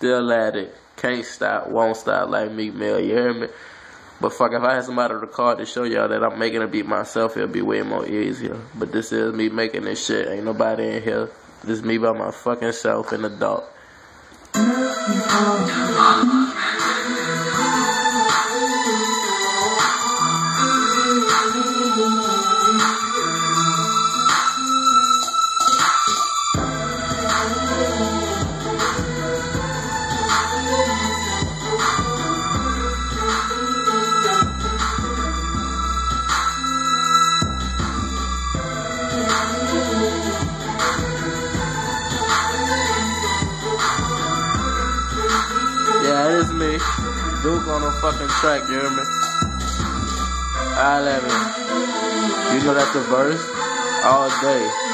Still at it. Can't stop, won't stop like Meek Mill, you hear me? But fuck, if I had somebody to record to show y'all that I'm making a beat myself, it'll be way more easier. But this is me making this shit. Ain't nobody in here. This is me by my fucking self in the dark. Yeah, it is me. Duke on the fucking track, you hear me? I love it. You know that's the verse? All day.